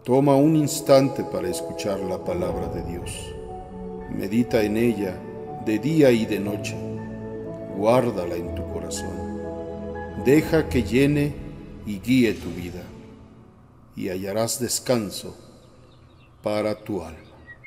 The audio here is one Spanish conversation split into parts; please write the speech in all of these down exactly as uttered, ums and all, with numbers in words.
Toma un instante para escuchar la palabra de Dios. Medita en ella de día y de noche. Guárdala en tu corazón. Deja que llene y guíe tu vida, y hallarás descanso para tu alma.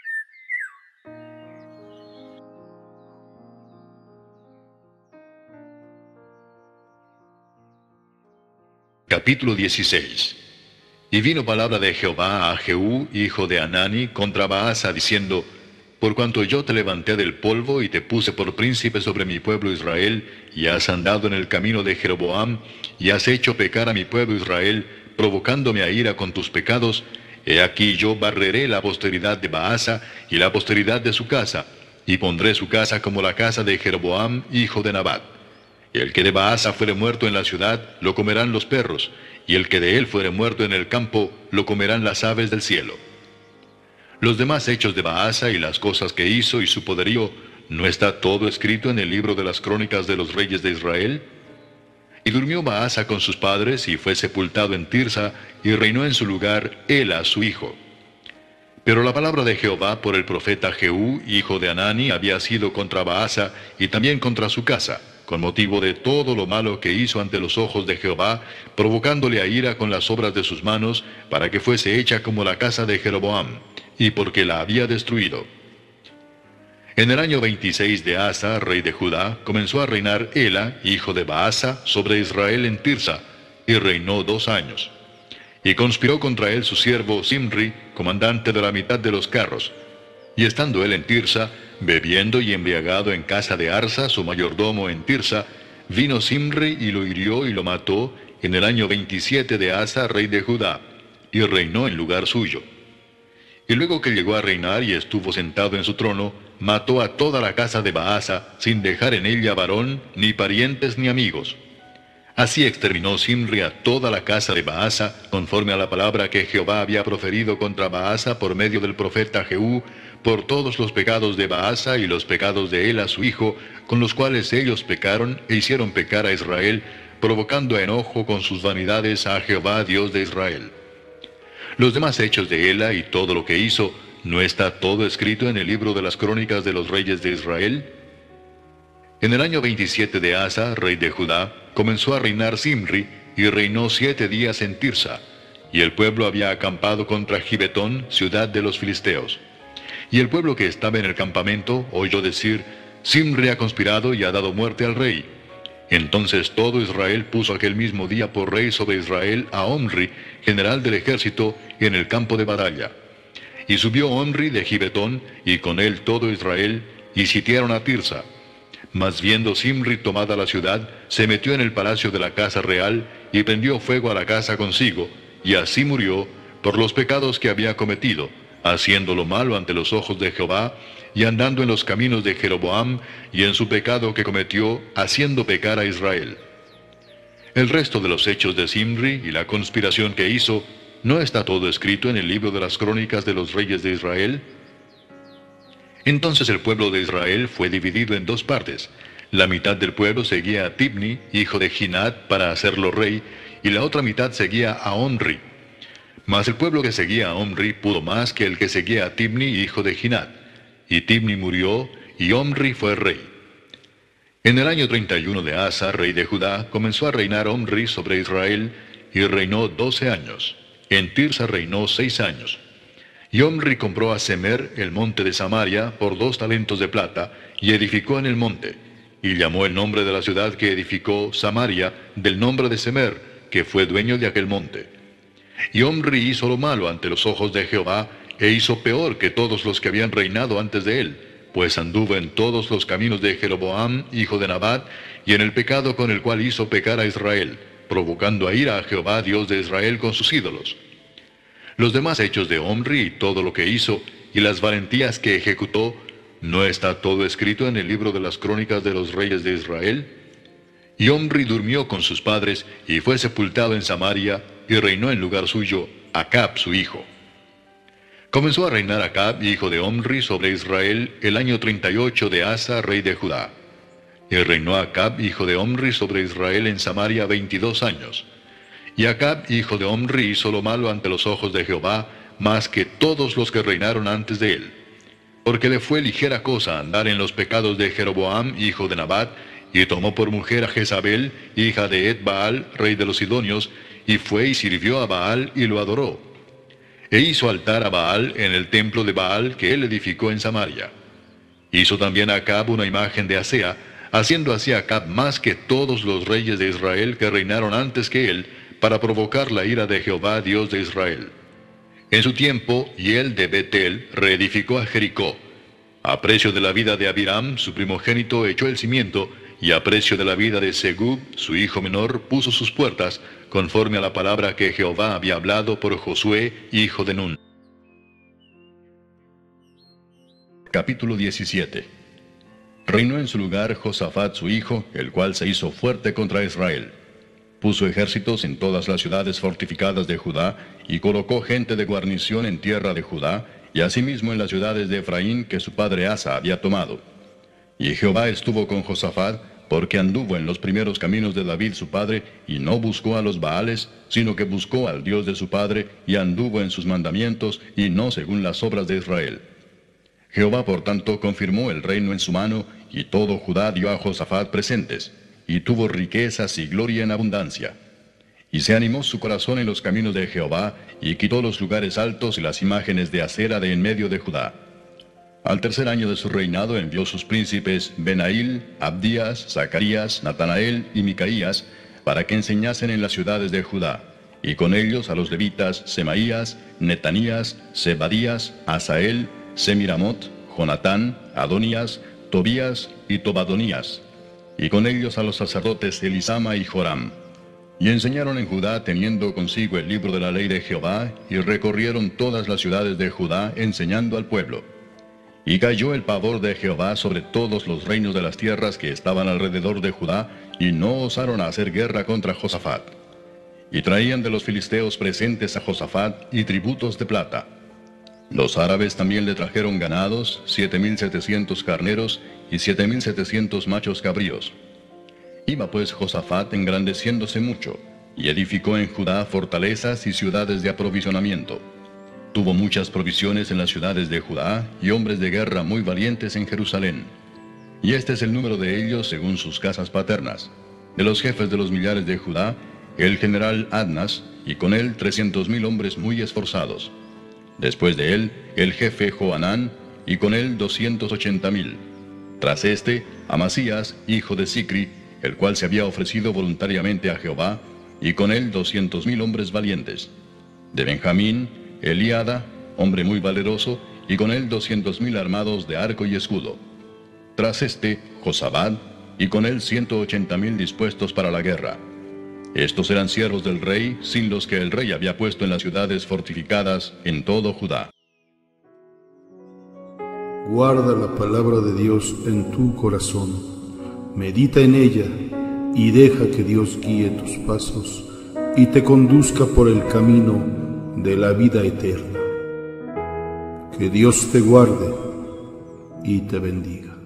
Capítulo dieciséis. Y vino palabra de Jehová a Jehú, hijo de Hanani, contra Baasa, diciendo: Por cuanto yo te levanté del polvo y te puse por príncipe sobre mi pueblo Israel, y has andado en el camino de Jeroboam, y has hecho pecar a mi pueblo Israel, provocándome a ira con tus pecados, he aquí yo barreré la posteridad de Baasa y la posteridad de su casa, y pondré su casa como la casa de Jeroboam, hijo de Nabat. Y el que de Baasa fuere muerto en la ciudad, lo comerán los perros, y el que de él fuere muerto en el campo, lo comerán las aves del cielo. Los demás hechos de Baasa y las cosas que hizo y su poderío, ¿no está todo escrito en el libro de las crónicas de los reyes de Israel? Y durmió Baasa con sus padres, y fue sepultado en Tirsa, y reinó en su lugar Ela su hijo. Pero la palabra de Jehová por el profeta Jehú, hijo de Hanani, había sido contra Baasa, y también contra su casa, con motivo de todo lo malo que hizo ante los ojos de Jehová, provocándole a ira con las obras de sus manos, para que fuese hecha como la casa de Jeroboam, y porque la había destruido. En el año veintiséis de Asa, rey de Judá, comenzó a reinar Ela, hijo de Baasa, sobre Israel en Tirsa, y reinó dos años. Y conspiró contra él su siervo Simri, comandante de la mitad de los carros. Y estando él en Tirsa, bebiendo y embriagado en casa de Arsa, su mayordomo en Tirsa, vino Simri y lo hirió y lo mató en el año veintisiete de Asa, rey de Judá, y reinó en lugar suyo. Y luego que llegó a reinar y estuvo sentado en su trono, mató a toda la casa de Baasa, sin dejar en ella varón, ni parientes ni amigos. Así exterminó Simri a toda la casa de Baasa, conforme a la palabra que Jehová había proferido contra Baasa por medio del profeta Jehú, por todos los pecados de Baasa y los pecados de Ela su hijo, con los cuales ellos pecaron e hicieron pecar a Israel, provocando a enojo con sus vanidades a Jehová Dios de Israel. Los demás hechos de Ela y todo lo que hizo, ¿no está todo escrito en el libro de las crónicas de los reyes de Israel? En el año veintisiete de Asa, rey de Judá, comenzó a reinar Simri, y reinó siete días en Tirsa, y el pueblo había acampado contra Gibetón, ciudad de los filisteos. Y el pueblo que estaba en el campamento oyó decir: Simri ha conspirado y ha dado muerte al rey. Entonces todo Israel puso aquel mismo día por rey sobre Israel a Omri, general del ejército, en el campo de batalla. Y subió Omri de Gibetón, y con él todo Israel, y sitiaron a Tirsa. Mas viendo Simri tomada la ciudad, se metió en el palacio de la casa real, y prendió fuego a la casa consigo, y así murió por los pecados que había cometido, haciendo lo malo ante los ojos de Jehová, y andando en los caminos de Jeroboam, y en su pecado que cometió, haciendo pecar a Israel. El resto de los hechos de Simri y la conspiración que hizo, ¿no está todo escrito en el libro de las crónicas de los reyes de Israel? Entonces el pueblo de Israel fue dividido en dos partes. La mitad del pueblo seguía a Tibni, hijo de Ginat, para hacerlo rey, y la otra mitad seguía a Omri. Mas el pueblo que seguía a Omri pudo más que el que seguía a Tibni, hijo de Ginat. Y Tibni murió, y Omri fue rey. En el año treinta y uno de Asa, rey de Judá, comenzó a reinar Omri sobre Israel, y reinó doce años. En Tirsa reinó seis años. Y Omri compró a Semer el monte de Samaria por dos talentos de plata, y edificó en el monte. Y llamó el nombre de la ciudad que edificó Samaria, del nombre de Semer, que fue dueño de aquel monte. Y Omri hizo lo malo ante los ojos de Jehová, e hizo peor que todos los que habían reinado antes de él, pues anduvo en todos los caminos de Jeroboam, hijo de Nabat, y en el pecado con el cual hizo pecar a Israel, provocando a ira a Jehová Dios de Israel con sus ídolos. Los demás hechos de Omri y todo lo que hizo, y las valentías que ejecutó, ¿no está todo escrito en el libro de las crónicas de los reyes de Israel? Y Omri durmió con sus padres, y fue sepultado en Samaria, y reinó en lugar suyo Acab su hijo. Comenzó a reinar Acab, hijo de Omri, sobre Israel, el año treinta y ocho de Asa, rey de Judá. Y reinó Acab, hijo de Omri, sobre Israel en Samaria veintidós años. Y Acab, hijo de Omri, hizo lo malo ante los ojos de Jehová, más que todos los que reinaron antes de él. Porque le fue ligera cosa andar en los pecados de Jeroboam, hijo de Nabat, y tomó por mujer a Jezabel, hija de Ed-Baal, rey de los Sidonios, y fue y sirvió a Baal y lo adoró. E hizo altar a Baal en el templo de Baal que él edificó en Samaria. Hizo también a Acab una imagen de Asea, haciendo así Acab más que todos los reyes de Israel que reinaron antes que él, para provocar la ira de Jehová, Dios de Israel. En su tiempo, Hiel de Betel reedificó a Jericó. A precio de la vida de Abiram, su primogénito, echó el cimiento, y a precio de la vida de Segub, su hijo menor, puso sus puertas, conforme a la palabra que Jehová había hablado por Josué, hijo de Nun. Capítulo diecisiete. Reinó en su lugar Josafat su hijo, el cual se hizo fuerte contra Israel. Puso ejércitos en todas las ciudades fortificadas de Judá, y colocó gente de guarnición en tierra de Judá, y asimismo en las ciudades de Efraín que su padre Asa había tomado. Y Jehová estuvo con Josafat, porque anduvo en los primeros caminos de David su padre, y no buscó a los Baales, sino que buscó al Dios de su padre, y anduvo en sus mandamientos, y no según las obras de Israel. Jehová por tanto confirmó el reino en su mano, y todo Judá dio a Josafat presentes, y tuvo riquezas y gloria en abundancia. Y se animó su corazón en los caminos de Jehová, y quitó los lugares altos y las imágenes de acera de en medio de Judá. Al tercer año de su reinado envió sus príncipes Benail, Abdías, Zacarías, Natanael y Micaías, para que enseñasen en las ciudades de Judá, y con ellos a los levitas Semaías, Netanías, Zebadías, Asael, Semiramot, Jonatán, Adonías, Tobías y Tobadonías, y con ellos a los sacerdotes Elisama y Joram. Y enseñaron en Judá teniendo consigo el libro de la ley de Jehová, y recorrieron todas las ciudades de Judá enseñando al pueblo. Y cayó el pavor de Jehová sobre todos los reinos de las tierras que estaban alrededor de Judá, y no osaron a hacer guerra contra Josafat. Y traían de los filisteos presentes a Josafat y tributos de plata. Los árabes también le trajeron ganados, siete mil setecientos carneros y siete mil setecientos machos cabríos. Iba pues Josafat engrandeciéndose mucho, y edificó en Judá fortalezas y ciudades de aprovisionamiento. Tuvo muchas provisiones en las ciudades de Judá, y hombres de guerra muy valientes en Jerusalén. Y este es el número de ellos según sus casas paternas. De los jefes de los millares de Judá, el general Adnas, y con él trescientos mil hombres muy esforzados. Después de él, el jefe Joanán, y con él doscientos ochenta mil. Tras este, Amasías, hijo de Sicri, el cual se había ofrecido voluntariamente a Jehová, y con él doscientos mil hombres valientes. De Benjamín, Eliada, hombre muy valeroso, y con él doscientos mil armados de arco y escudo. Tras este, Josabad, y con él ciento ochenta mil dispuestos para la guerra. Estos eran siervos del rey, sin los que el rey había puesto en las ciudades fortificadas en todo Judá. Guarda la palabra de Dios en tu corazón, medita en ella, y deja que Dios guíe tus pasos, y te conduzca por el camino de la vida eterna. Que Dios te guarde y te bendiga.